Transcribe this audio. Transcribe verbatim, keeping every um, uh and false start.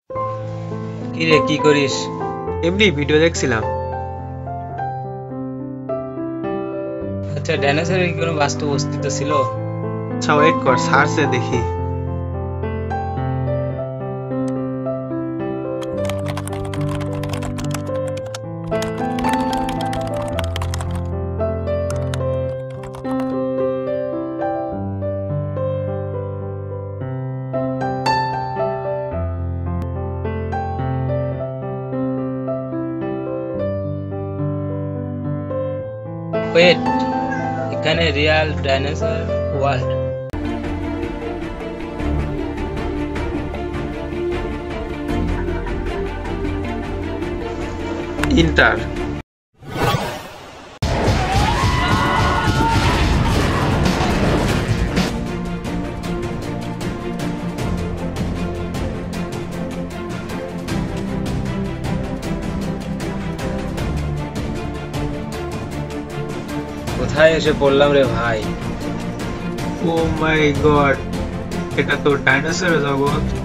কি রে কি করিস? এমনি ভিডিও দেখছিলাম। আচ্ছা, ডাইনোসরের কি কোনো বাস্তব অস্তিত্ব ছিল? আচ্ছা ওয়েট কর, সার্চে দেখি। ওয়েট, এখানে রিয়াল ডাইনোসর ওয়ার্ল্ড। ইন্টার কোথায় এসে পড়লাম রে ভাই? ও মাই গড, এটা তো ডাইনোসরের জগৎ।